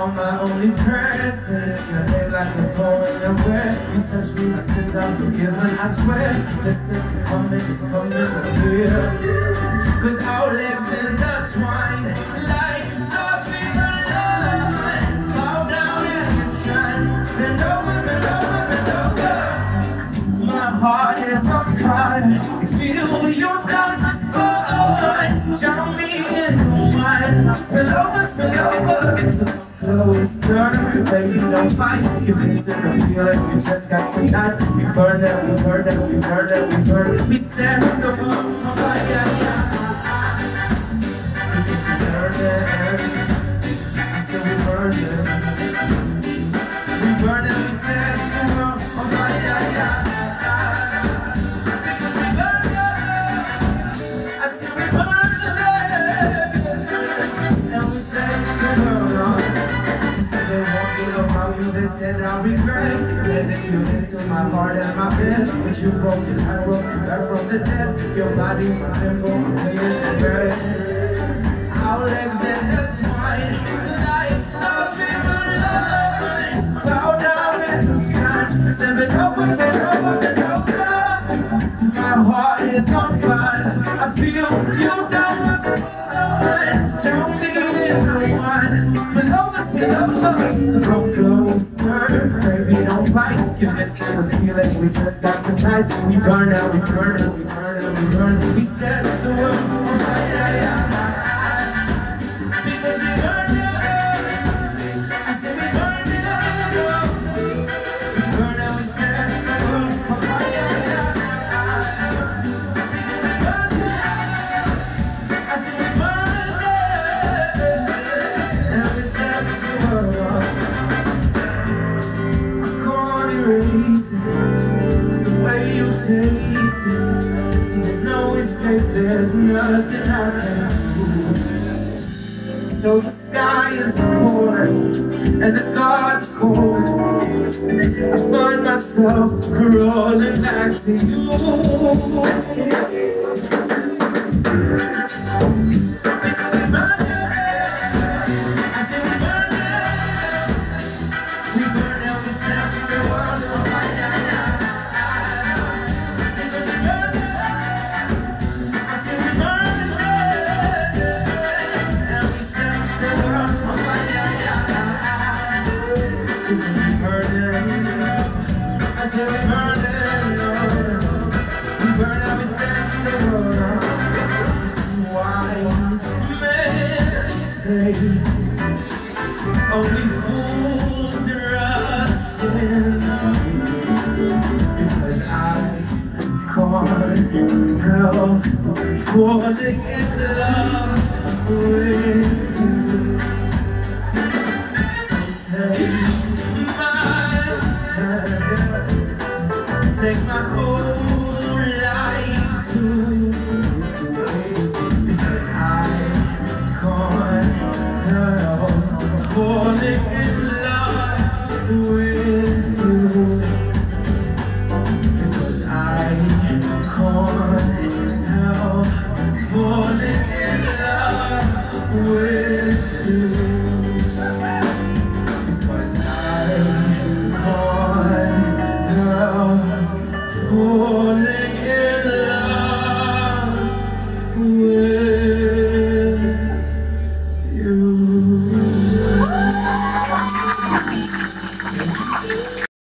are my only present. Your name like a phone nowhere. You touch me, my sins are forgiven, I swear. Listen, it's coming up here. Cause our legs intertwine like stars in the line. Bow down and shine. Bend over, bend over, bend over. My heart is on fire. You feel you down my spine. Drown me in your wine. Spill over, spill over. Closer, baby, don't fight. Give in to the feeling we just got tonight. We burn it, we burn it, we burn it, we burn it. We set the world on fire. We burn it. I said we burn it. We burn it, we set the world on fire. We burn it. I said we burn it. And we set the world on fire. They said I regret letting you into my heart and my bed. But you broke it, I broke you back from the dead. Your body, my temple, I'm laying in bed. Our legs intertwine like stars in the line. Bow down in the sky. Say bend over, bend over, bend over. My heart is on fire. I feel you down my spine. Tell me in the wine. Spill over, spill over. To come closer, baby, don't fight. Give it to the feeling we just got tonight. We burn out, we burn out, we burn out, we burn out. We set the world on fire. Because we burn out. I said we burn out. We burn out, we set the world on fire. Because we burn out. I said we burn out. And we set the world on fire. The way you taste it. See, there's no escape, there's nothing I can do. Though the sky is falling and the gods are cold, I find myself crawling back to you. Only fools rush in, because I can't help falling in love with you. So take my hand, take my whole life too, because I can't help falling in love with you, because I can't help falling in love with you, because I can't help falling